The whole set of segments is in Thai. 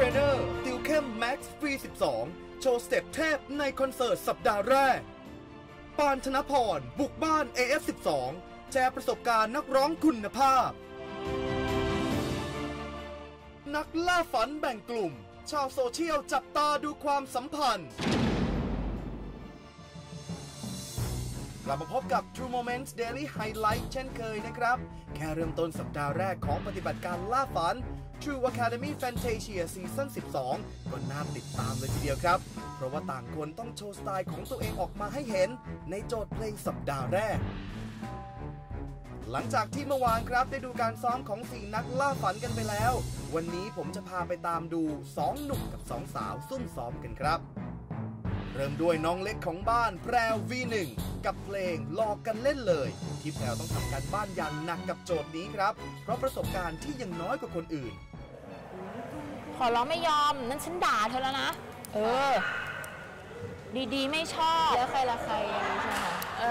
เนอร์ติวเข้มแม็กซ์ฟรี12โชว์สเต็ปเทพในคอนเสิร์ตสัปดาห์แรกปานธนพรบุกบ้าน AF12 แชร์ประสบการณ์นักร้องคุณภาพนักล่าฝันแบ่งกลุ่มชาวโซเชียลจับตาดูความสัมพันธ์กลับมาพบกับ True Moments Daily Highlight เช่นเคยนะครับแค่เริ่มต้นสัปดาห์แรกของปฏิบัติการล่าฝัน True Academy Fantasia Season 12 ก็น่าติดตามเลยทีเดียวครับเพราะว่าต่างคนต้องโชว์สไตล์ของตัวเองออกมาให้เห็นในโจทย์เพลงสัปดาห์แรกหลังจากที่เมื่อวานครับได้ดูการซ้อมของ4นักล่าฝันกันไปแล้ววันนี้ผมจะพาไปตามดู2หนุ่มกับ2สาวซุ่มซ้อมกันครับเริ่มด้วยน้องเล็กของบ้านแพรว V1 กับเพลงหลอกกันเล่นเลยที่แพรวต้องทำการบ้านอย่างหนักกับโจทย์นี้ครับเพราะประสบการณ์ที่ยังน้อยกว่าคนอื่นขอร้องไม่ยอมนั่นฉันด่าเธอแล้วนะดีๆไม่ชอบแล้วใครละใครใช่ไหม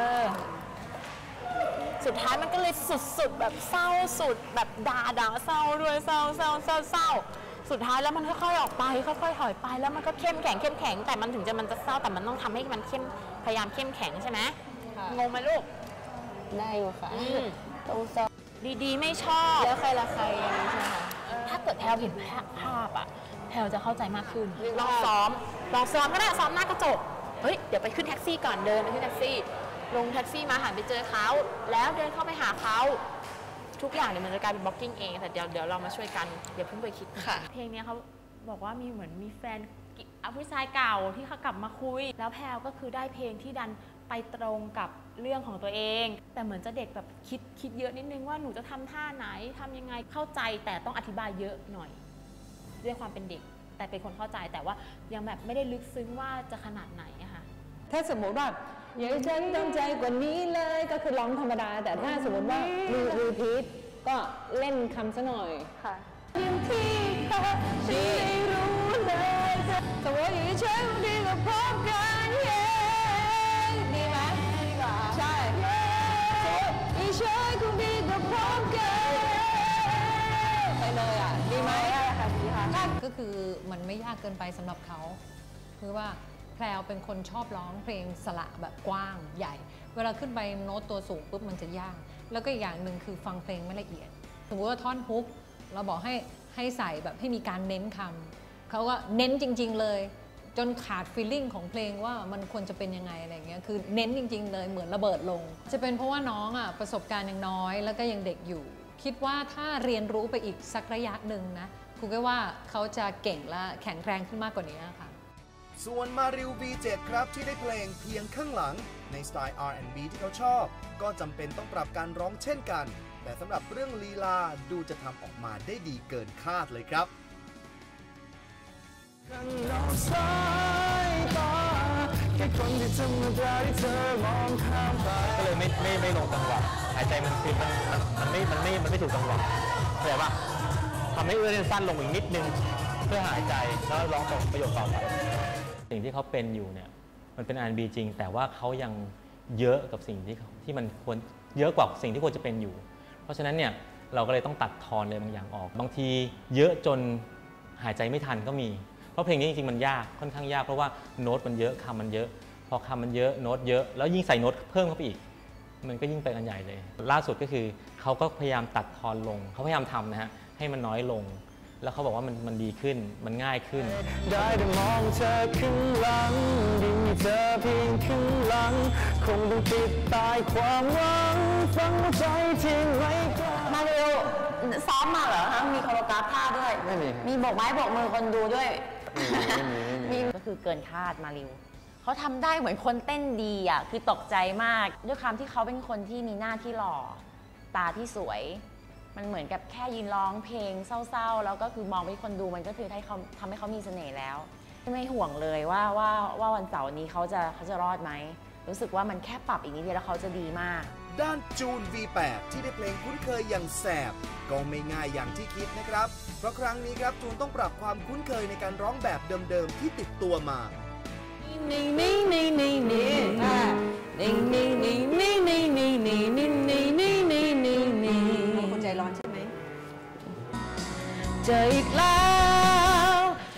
สุดท้ายมันก็เลยสุดๆแบบเศร้าสุดแบบด่าเศร้าด้วยเศร้าสุดท้ายแล้วมันค่อยๆออกไปค่อยๆถอยไปแล้วมันก็เข้มแข็งแต่มันถึงจะเศร้าแต่มันต้องทำให้มันพยายามเข้มแข็งใช่ไหมงงไหมลูกได้อยู่ค่ะต้องซ้อมดีๆไม่ชอบแล้วใครละใครใช่ไหมถ้าเกิดแพลวเห็นภาพอ่ะแพลวจะเข้าใจมากขึ้นลองซ้อมก็ได้ซ้อมหน้ากระจกเฮ้ยเดี๋ยวไปขึ้นแท็กซี่ก่อนเดินไปขึ้นแท็กซี่ลงแท็กซี่มาหันไปเจอเขาแล้วเดินเข้าไปหาเขาทุกอย่างเนี่ยมันจะกลายเป็นบล็อกกิ้งเองแต่เดี๋ยวเรามาช่วยกันอย่าเพิ่งไปคิดเพลงนี้เขาบอกว่ามีเหมือนมีแฟนผู้ชายเก่าที่เขากลับมาคุยแล้วแพลวก็คือได้เพลงที่ดันไปตรงกับเรื่องของตัวเองแต่เหมือนจะเด็กแบบคิดเยอะนิดนึงว่าหนูจะทำท่าไหนทำยังไงเข้าใจแต่ต้องอธิบายเยอะหน่อยด้วยความเป็นเด็กแต่เป็นคนเข้าใจแต่ว่ายังแบบไม่ได้ลึกซึ้งว่าจะขนาดไหนอะค่ะถ้าสมมติว่าอยากฉันตั้งใจกว่านี้เลยก็คือร้องธรรมดาแต่ถ้าสมมติว่ารีพีทก็เล่นคำซะหน่อยค่ะยังที่เธอฉันไม่รู้เลยแต่ว่าอย่างฉันดีกว่าพบกันดีไหมดีกว่าใช่อีฉันคงดีกว่าพบกันไปเลยอ่ะดีไหมค่ะดีค่ะก็คือมันไม่ยากเกินไปสำหรับเขาคือว่าแพรวเป็นคนชอบร้องเพลงสระแบบกว้างใหญ่เวลาขึ้นไปโน้ตตัวสูงปุ๊บมันจะยากแล้วก็อีกอย่างหนึ่งคือฟังเพลงไม่ละเอียดสมมติว่าท่อนฮุกเราบอกให้ใส่แบบให้มีการเน้นคำเขาก็เน้นจริงๆเลยจนขาดฟีลลิ่งของเพลงว่ามันควรจะเป็นยังไงอะไรเงี้ยคือเน้นจริงๆเลยเหมือนระเบิดลงจะเป็นเพราะว่าน้องอ่ะประสบการณ์ยังน้อยแล้วก็ยังเด็กอยู่คิดว่าถ้าเรียนรู้ไปอีกสักระยะหนึ่งนะครูก็ว่าเขาจะเก่งและแข็งแรงขึ้นมากกว่านี้ค่ะส่วนมาริว V7 ครับที่ได้เพลงเพียงข้างหลังในสไตล์ R&B ที่เขาชอบก็จำเป็นต้องปรับการร้องเช่นกันแต่สำหรับเรื่องลีลาดูจะทำออกมาได้ดีเกินคาดเลยครับก็เลยไม่ลงจังหวะหายใจมันคือมันไม่ถูกจังหวะเข้าใจป่ะทำให้เอื้อนสั้นลงอีกนิดนึงเพื่อหายใจแล้วร้องต่อประโยคต่อไปสิ่งที่เขาเป็นอยู่เนี่ยมันเป็น R&B จริงแต่ว่าเขายังเยอะกับสิ่งที่มันควรเยอะกว่าสิ่งที่ควรจะเป็นอยู่เพราะฉะนั้นเนี่ยเราก็เลยต้องตัดทอนเลยบางอย่างออกบางทีเยอะจนหายใจไม่ทันก็มีเพราะเพลงนี้จริงๆมันยากค่อนข้างยากเพราะว่าโน้ตมันเยอะคำมันเยอะพอคำมันเยอะโน้ตเยอะแล้วยิ่งใส่โน้ตเพิ่มเข้าไปอีกมันก็ยิ่งไปกันใหญ่เลยล่าสุดก็คือเขาก็พยายามตัดทอนลงเขาพยายามทำนะฮะให้มันน้อยลงแล้วเขาบอกว่ามันดีขึ้นมันง่ายขึ้นได้แต่มองเธอขึ้นหลังยิ่งเธอเพียงขึ้นหลังคงต้องติดตายความหวังฟังใจที่ไม่กล้ามาเร็วซ้อมมาเหรอฮะมีโคโรกราฟท่าด้วยมีโบกไม้โบกมือคนดูด้วยมีก็คือเกินคาดมาริวเขาทำได้เหมือนคนเต้นดีอ่ะคือตกใจมากด้วยความที่เขาเป็นคนที่มีหน้าที่หล่อตาที่สวยมันเหมือนกับแค่ยืนร้องเพลงเศร้าๆแล้วก็คือมองไปคนดูมันก็คือให้เขาทำให้เขามีเสน่ห์แล้วไม่ห่วงเลยว่าวันเสาร์นี้เขาจะรอดไหมรู้สึกว่ามันแค่ปรับอีกนิดเดียวแล้วเขาจะดีมากด้านจูน V8 ที่ได้เพลงคุ้นเคยอย่างแสบก็ไม่ง่ายอย่างที่คิดนะครับเพราะครั้งนี้ครับจูนต้องปรับความคุ้นเคยในการร้องแบบเดิมๆที่ติดตัวมาคนใจร้อนใช่ไหมเจออีกแล้ว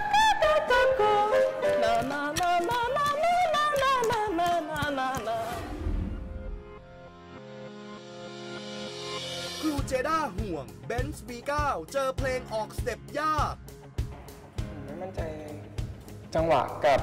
เจด้าห่วงเบนซ์ V9 เจอเพลงออกสเต็ปยากไม่มั่นใจจังหวะกับ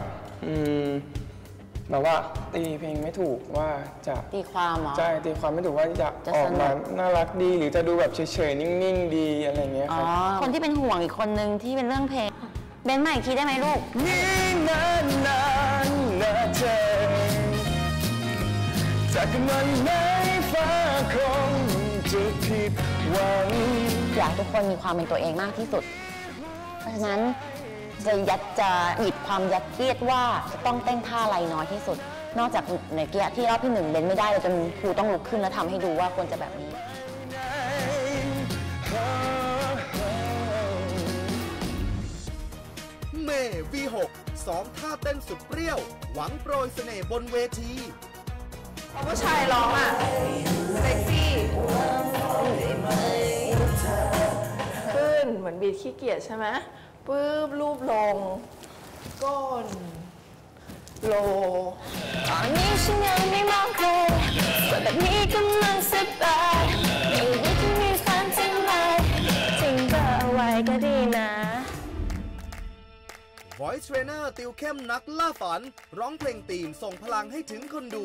แบบว่าตีเพลงไม่ถูกว่าจะตีความเหรอใช่ตีความไม่ถูกว่าจะออกมาน่ารักดีหรือจะดูแบบเฉยๆนิ่งๆดีอะไรเงี้ยครับคนที่เป็นห่วงอีกคนนึงที่เป็นเรื่องเพลงเบนใหม่คิดได้ไหมลูกนี่นานนะเธอจากกันวันไหนฟ้าคงจะผิดหวังอยากทุกคนมีความเป็นตัวเองมากที่สุดเพราะฉะนั้นจะหยิบความยัดเยียดว่าจะต้องเต้นท่าอะไรน้อยที่สุดนอกจากในเกียร์ที่รอบที่1เบนไม่ได้เลยจนครูต้องลุกขึ้นแล้วทำให้ดูว่าควรจะแบบนี้เมย์ V6 ซ้อมท่าเต้นสุดเปรี้ยวหวังโปรยเสน่ห์บนเวทีผู้ชายร้องอ่ะเซ็กซี่ขึ้นเหมือนบีทขี้เกียจใช่ไหมปื๊บรูปลงก้นโลตอนนี้ฉันยังไม่มองใครส่วนแบบนี้กำลังสบายไม่ได้ที่มีแฟนจังเลยทิ้งเบอร์ไว้ก็ดีนะ Voice Trainer ติวเข้มนักล่าฝันร้องเพลงธีมส่งพลังให้ถึงคนดู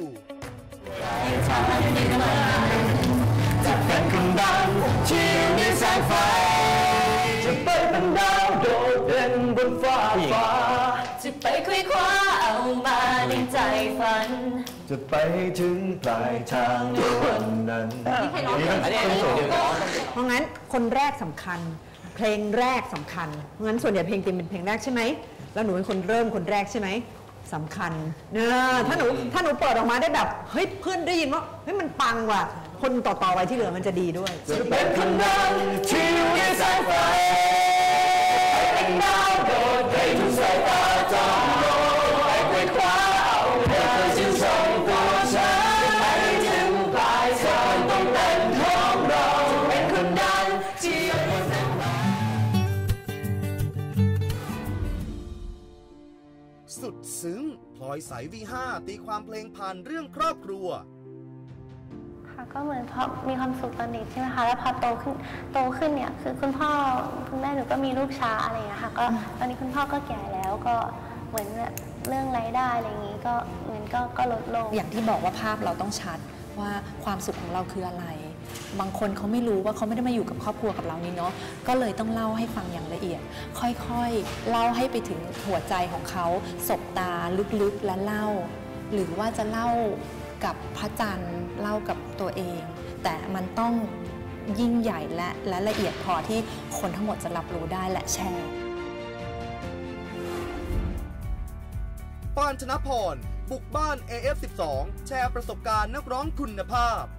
จะเป็นคนดังที่อยู่ในแสงไฟจะไปเป็นดาวโดดเด่นบนฟ้าจะไปคุยคว้าเอามาในใจฝันจะไปถึงปลายทางในวันนั้นเพราะงั้นคนแรกสำคัญเพลงแรกสำคัญเพราะงั้นส่วนใหญ่เพลงเต็มเป็นเพลงแรกใช่ไหมแล้วหนูเป็นคนเริ่มคนแรกใช่ไหมสำคัญนะถ้าหนูเปิดออกมาได้แบบเฮ้ยเพื่อนได้ยินว่าเฮ้ยมันปังว่ะคนต่อไปที่เหลือมันจะดีด้วยจะเป็นคนดังที่อยู่ในสายไฟเป็นดาวโดดให้ทุกสายตาจ้องมองให้ไขว่คว้าเอาเธอชื่นชมตัวฉันไปถึงปลายทางต้องเป็นของเราจะเป็นคนดังที่อยู่ในสายไฟสุดซึ้งพลอยสาย V5 ตีความเพลงผ่านเรื่องครอบครัวค่ะก็เหมือนพอมีความสุขตอนเด็กใช่ไหมคะแล้วพอโตขึ้นเนี่ยคือคุณพ่อคุณแม่หนูก็มีลูกช้าอะไรอย่างเงี้ยค่ะก็ตอนนี้คุณพ่อก็แก่แล้วก็เหมือนเรื่องรายได้อะไรอย่างงี้ก็เหมือนก็ลดลงอย่างที่บอกว่าภาพเราต้องชัดว่าความสุขของเราคืออะไรบางคนเขาไม่รู้ว่าเขาไม่ได้มาอยู่กับครอบครัวกับเรานี่เนาะก็เลยต้องเล่าให้ฟังอย่างละเอียดค่อยๆเล่าให้ไปถึงหัวใจของเขาสบตาลึกๆและเล่าหรือว่าจะเล่ากับพระจันทร์เล่ากับตัวเองแต่มันต้องยิ่งใหญ่และละเอียดพอที่คนทั้งหมดจะรับรู้ได้และแชร์ปานชนพรบุกบ้าน AF12 แชร์ประสบการณ์นักร้องคุณภาพ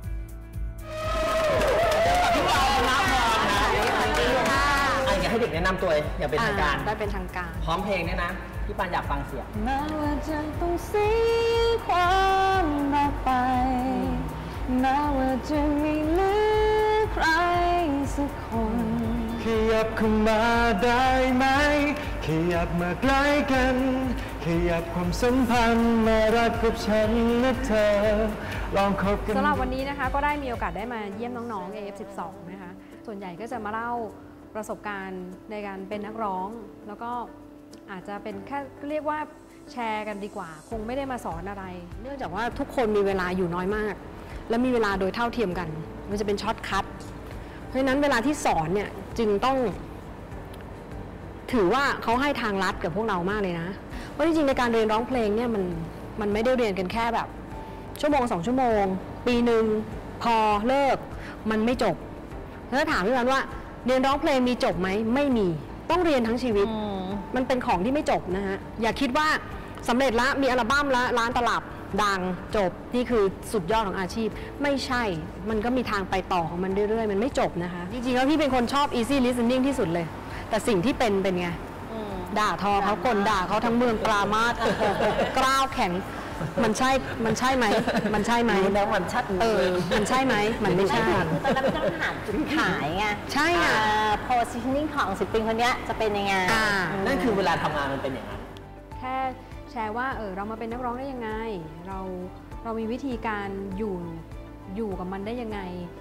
พี่ปานชนพรนะอยากให้เด็กแนะนำตัวอย่างเป็นทางการได้เป็นทางการพร้อมเพลงเนี่ยนะพี่ปานอยากฟังเสียงแม้ว่าจะต้องเสียความรักไปแม้ว่าจะไม่เหลือใครสักคนขยับเข้ามาได้ไหมขยับมาใกล้กันขยับความสัมพันธ์มารักกับฉันและเธอลองคบกันสำหรับวันนี้นะคะก็ได้มีโอกาสได้มาเยี่ยมน้องๆ AF12 นะคะส่วนใหญ่ก็จะมาเล่าประสบการณ์ในการเป็นนักร้องแล้วก็อาจจะเป็นแค่เรียกว่าแชร์กันดีกว่าคงไม่ได้มาสอนอะไรเนื่องจากว่าทุกคนมีเวลาอยู่น้อยมากและมีเวลาโดยเท่าเทียมกันมันจะเป็นช็อตคัทเพราะฉะนั้นเวลาที่สอนเนี่ยจึงต้องถือว่าเขาให้ทางลัดกับพวกเรามากเลยนะเพราะจริงๆในการเรียนร้องเพลงเนี่ยมันไม่ได้เรียนกันแค่แบบชั่วโมง2 ชั่วโมงปีหนึ่งพอเลิกมันไม่จบถ้าถามพี่วันว่าเรียนร้องเพลงมีจบไหมไม่มีต้องเรียนทั้งชีวิตมันเป็นของที่ไม่จบนะฮะอย่าคิดว่าสำเร็จละมีอัลบั้มละร้านตลับดังจบนี่คือสุดยอดของอาชีพไม่ใช่มันก็มีทางไปต่อของมันเรื่อยๆมันไม่จบนะคะจริงๆแล้วพี่เป็นคนชอบ easy listening ที่สุดเลยแต่สิ่งที่เป็นไงด่าทอเขากลด่าเขาทั้งเมืองกลามาดกล้าวแข็งมันใช่ไหมมันใช่ไหมแล้วมันชัดมันใช่ไหมมันไม่ใช่คือตอนนั้นต้องหาจุดขายไงใช่ไง positioning ของศิลปินคนนี้จะเป็นยังไงนั่นคือเวลาทำงานมันเป็นอย่างนั้นแค่แชร์ว่าเรามาเป็นนักร้องได้ยังไงเรามีวิธีการอยู่กับมันได้ยังไง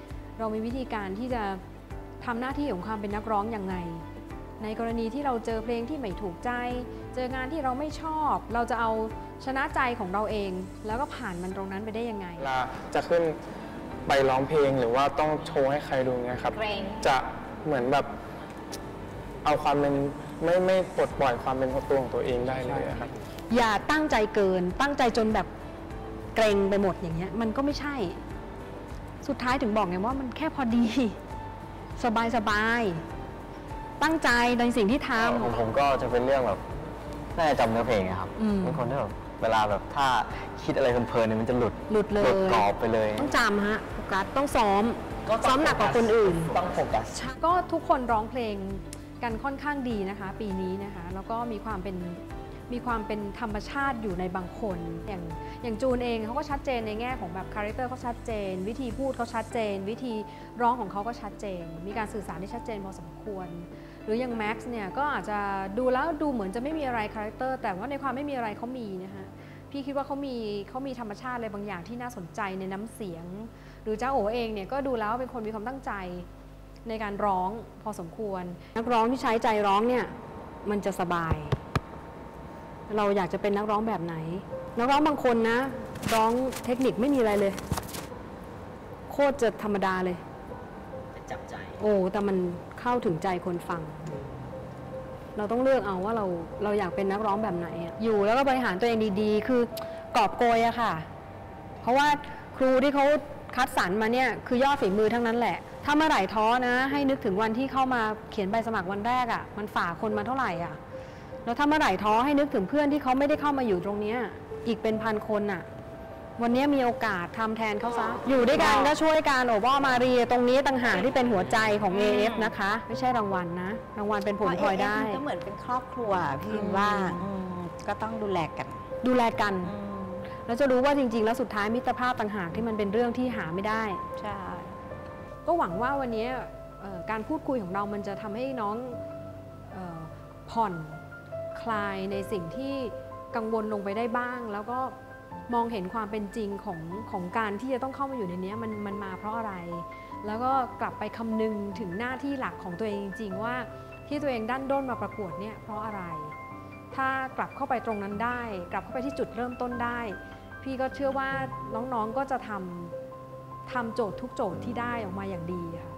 เรามีวิธีการที่จะทำหน้าที่ของความเป็นนักร้องยังไงในกรณีที่เราเจอเพลงที่ไม่ถูกใจเจองานที่เราไม่ชอบเราจะเอาชนะใจของเราเองแล้วก็ผ่านมันตรงนั้นไปได้ยังไงเวลาจะขึ้นไปร้องเพลงหรือว่าต้องโชว์ให้ใครดูเงี้ยครับจะเหมือนแบบเอาความเป็นไม่ปลดปล่อยความเป็นตัวของตัวเองได้เลยครับอย่าตั้งใจเกินตั้งใจจนแบบเกรงไปหมดอย่างเงี้ยมันก็ไม่ใช่สุดท้ายถึงบอกไงว่ามันแค่พอดีสบายตั้งใจในสิ่งที่ทำผมก็จะเป็นเรื่องแบบน่าจะจำเนื้อเพลงครับเป็นคนที่แบบเวลาแบบถ้าคิดอะไรเพลินๆเนี่ยมันจะหลุดเลยหลุดกรอบไปเลยต้องจำฮะโฟกัสต้องซ้อมหนักกว่าคนอื่นต้องโฟกัสก็ทุกคนร้องเพลงกันค่อนข้างดีนะคะปีนี้นะคะแล้วก็มีความเป็นธรรมชาติอยู่ในบางคนอย่างจูนเองเขาก็ชัดเจนในแง่ของแบบคาแรคเตอร์เขาชัดเจนวิธีพูดเขาชัดเจนวิธีร้องของเขาก็ชัดเจนมีการสื่อสารที่ชัดเจนพอสมควรหรืออย่างแม็กซ์เนี่ยก็อาจจะดูแล้วดูเหมือนจะไม่มีอะไรคาแรคเตอร์แต่ว่าในความไม่มีอะไรเขามีนะคะพี่คิดว่าเขามีธรรมชาติอะไรบางอย่างที่น่าสนใจในน้ำเสียงหรือเจ้าโอเองเนี่ยก็ดูแล้วเป็นคนมีความตั้งใจในการร้องพอสมควรนักร้องที่ใช้ใจร้องเนี่ยมันจะสบายเราอยากจะเป็นนักร้องแบบไหนนักร้องบางคนนะร้องเทคนิคไม่มีอะไรเลยโคตรจะธรรมดาเลยจับใจแต่มันเข้าถึงใจคนฟังเราต้องเลือกเอาว่าเราอยากเป็นนักร้องแบบไหนอยู่แล้วก็บริหารตัวเองดีๆคือกอบโกยอะค่ะเพราะว่าครูที่เขาคัดสรรมาเนี่ยคือยอดฝีมือทั้งนั้นแหละถ้าเมื่อไหร่ท้อนะให้นึกถึงวันที่เข้ามาเขียนใบสมัครวันแรกอะมันฝ่าคนมาเท่าไหร่อะแล้วถ้าเมื่อไหร่ท้อให้นึกถึงเพื่อนที่เขาไม่ได้เข้ามาอยู่ตรงนี้อีกเป็นพันคนอะวันนี้มีโอกาสทำแทนเขาซะอยู่ด้วยกันก็ช่วยกันโอว่ามาเรียตรงนี้ต่างหากที่เป็นหัวใจของ AF นะคะไม่ใช่รางวัลนะรางวัลเป็นผลพลอยได้ก็เหมือนเป็นครอบครัวพี่ว่าก็ต้องดูแลกันแล้วจะรู้ว่าจริงๆแล้วสุดท้ายมิตรภาพต่างหากที่มันเป็นเรื่องที่หาไม่ได้ใช่ก็หวังว่าวันนี้การพูดคุยของเรามันจะทำให้น้องผ่อนคลายในสิ่งที่กังวลลงไปได้บ้างแล้วก็มองเห็นความเป็นจริงของการที่จะต้องเข้ามาอยู่ในนี้มันมาเพราะอะไรแล้วก็กลับไปคำนึงถึงหน้าที่หลักของตัวเองจริงๆว่าที่ตัวเองดันด้นมาประกวดเนี่ยเพราะอะไรถ้ากลับเข้าไปตรงนั้นได้กลับเข้าไปที่จุดเริ่มต้นได้พี่ก็เชื่อว่าน้องๆก็จะทำโจทย์ทุกโจทย์ที่ได้ออกมาอย่างดีค่ะ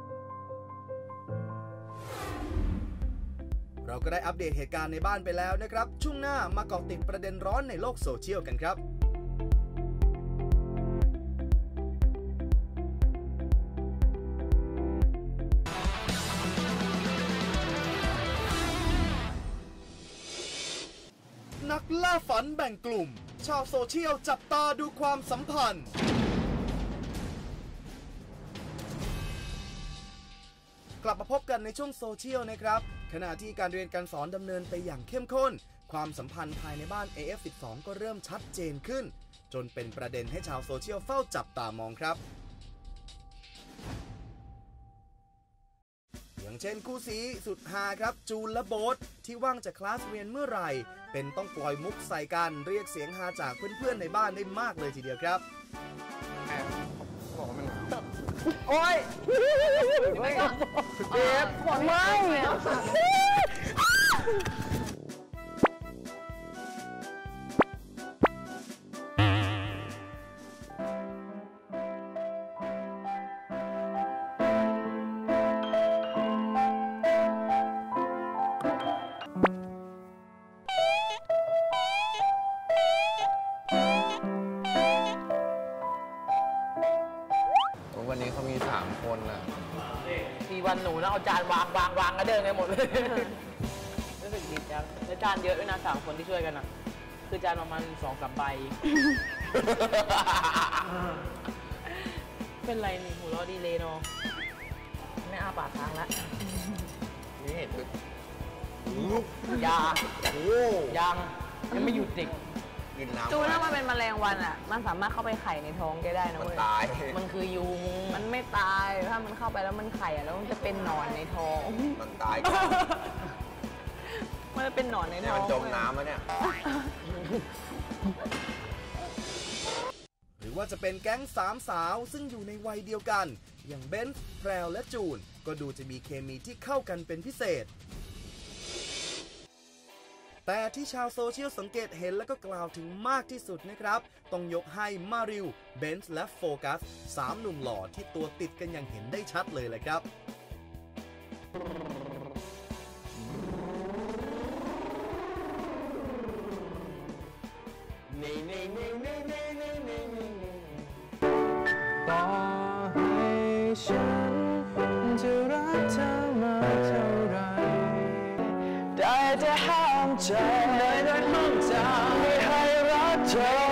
เราก็ได้อัปเดตเหตุการณ์ในบ้านไปแล้วนะครับช่วงหน้ามาเกาะติดประเด็นร้อนในโลกโซเชียลกันครับนักล่าฝันแบ่งกลุ่มชาวโซเชียลจับตาดูความสัมพันธ์กลับมาพบกันในช่วงโซเชียลนะครับขณะที่การเรียนการสอนดำเนินไปอย่างเข้มข้นความสัมพันธ์ภายในบ้าน AF12 ก็เริ่มชัดเจนขึ้นจนเป็นประเด็นให้ชาวโซเชียลเฝ้าจับตามองครับอย่างเช่นคู่สีสุดฮาครับจูนและโบ๊ทที่ว่างจากคลาสเรียนเมื่อไหร่เป็นต้องปล่อยมุกใส่กันเรียกเสียงฮาจากเพื่อนๆในบ้านได้มากเลยทีเดียวครับโอ้ยเจ็บปวดไหมวันนี้เขามี3 คนน่ะทีวันหนูนะเอาจานวางก็เดินกันหมดเลยรู้สึกดีจังแล้วจานเยอะด้วยนะ3 คนที่ช่วยกันอ่ะคือจานประมาณ2-3 ใบเป็นไรนี่หัวเราะดีเลยเนาะไม่อ้าปากค้างละนี่คือยังไม่หยุดดิจูนถ้ามันเป็นแมลงวันอ่ะมันสามารถเข้าไปไข่ในท้องแกได้นะเว้ยมันตายมันคือยุงมันไม่ตายถ้ามันเข้าไปแล้วมันไข่อ่ะแล้วมันจะเป็นหนอนในท้องมันตายมันจะเป็นหนอนในท้องมันจมน้ำแล้วเนี่ยหรือรือว่าจะเป็นแก๊ง3 สาวซึ่งอยู่ในวัยเดียวกันอย่างเบนซ์ แพรวและจูนก็ดูจะมีเคมีที่เข้ากันเป็นพิเศษแต่ที่ชาวโซเชียลสังเกตเห็นและก็กล่าวถึงมากที่สุดนะครับต้องยกให้มาริว เบนซ์และโฟกัส3 หนุ่มหล่อที่ตัวติดกันอย่างเห็นได้ชัดเลยแหละครับต่อให้ฉันจะรักเธอมากเท่าไรได้แต่ห้ามใจไม่ให้รักเธอ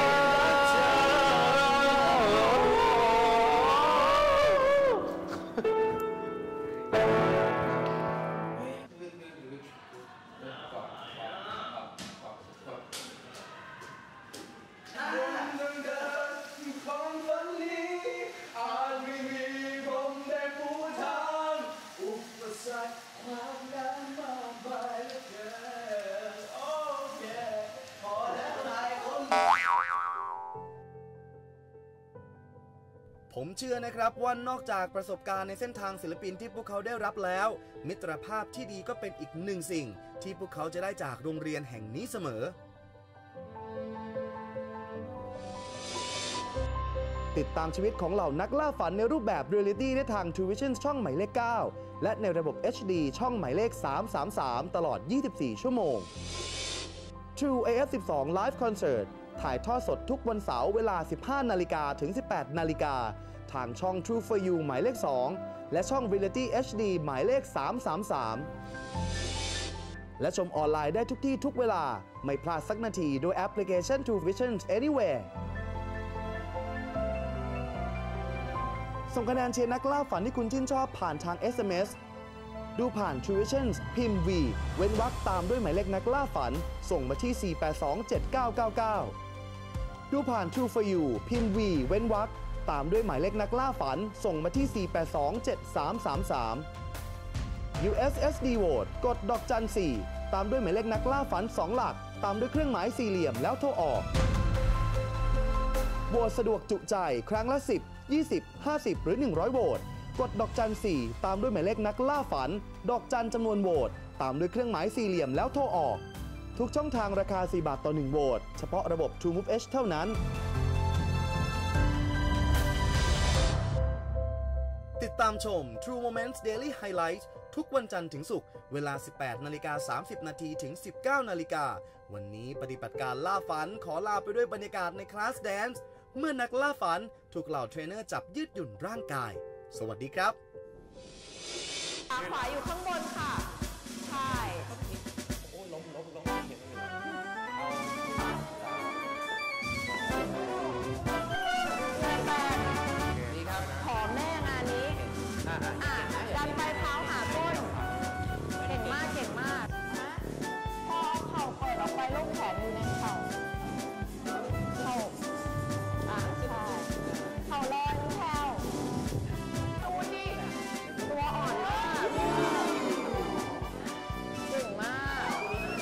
ผมเชื่อนะครับว่านอกจากประสบการณ์ในเส้นทางศิลปินที่พวกเขาได้รับแล้วมิตรภาพที่ดีก็เป็นอีกหนึ่งสิ่งที่พวกเขาจะได้จากโรงเรียนแห่งนี้เสมอติดตามชีวิตของเหล่านักล่าฝันในรูปแบบเรียลลิตี้ได้ทาง True Vision ช่องหมายเลข 9 และในระบบ HD ช่องหมายเลข 333 ตลอด 24 ชั่วโมง True AF12 Live Concert ถ่ายทอดสดทุกวันเสาร์เวลา 15 นาฬิกาถึง 18 นาฬิกาทางช่อง True for You หมายเลข 2 และช่อง Reality HD หมายเลข 333 และชมออนไลน์ได้ทุกที่ทุกเวลาไม่พลาดสักนาทีโดยแอปพลิเคชัน True Vision Anywhere ส่งคะแนนเชียร์นักล่าฝันที่คุณชื่นชอบผ่านทาง SMS ดูผ่าน True Vision พิมพ์ V เว้นวรรคตามด้วยหมายเลขนักล่าฝันส่งมาที่ 4827999 ดูผ่าน True for You พิมพ์ V เว้นวรรคตามด้วยหมายเลขนักล่าฝันส่งมาที่ 4827333 USSD Vote กดดอกจัน 4 ตามด้วยหมายเลขนักล่าฝัน2 หลักตามด้วยเครื่องหมายสี่เหลี่ยมแล้วโทรออกโหวตสะดวกจุใจครั้งละ10 20 50 หรือ 100 โหวตกดดอกจัน 4 ตามด้วยหมายเลขนักล่าฝันดอกจันจำนวนโหวตตามด้วยเครื่องหมายสี่เหลี่ยมแล้วโทรออกทุกช่องทางราคา4 บาทต่อ 1 โหวตเฉพาะระบบ True Move H เท่านั้นติดตามชม True Moments Daily Highlights ทุกวันจันทร์ถึงศุกร์เวลา 18:30 น. ถึง 19:00 น. วันนี้ปฏิบัติการล่าฝันขอลาไปด้วยบรรยากาศในคลาสแดนซ์เมื่อนักล่าฝันถูกเหล่าเทรนเนอร์จับยืดหยุ่นร่างกายสวัสดีครับขาขวาอยู่ข้างบนค่ะใช่ขอแม่งานนี้ดันไปเท้าหาก้นเก่งมากเก่งมากพอเข่าเปิดออกไปลูกแขนอยู่ในเข่าใช่เข่าลอยนิ้วแถวดูดิตัวอ่อนมากเก่งมาก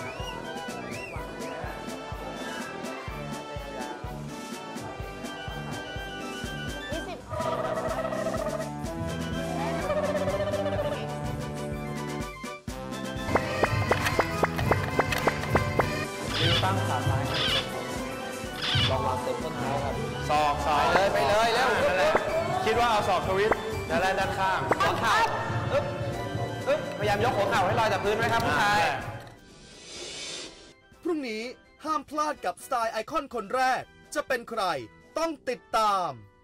ตั้งขาซ้ายลองวางเต็มต้นเท้าครับศอกไปเลยเร็วคิดว่าเอาศอกทวิตแล้วด้านข้างหัวเข่าพยายามยกหัวเข่าให้ลอยจากพื้นไว้ครับผู้ชายพรุ่งนี้ห้ามพลาดกับสไตล์ไอคอนคนแรกจะเป็นใครต้องติดตาม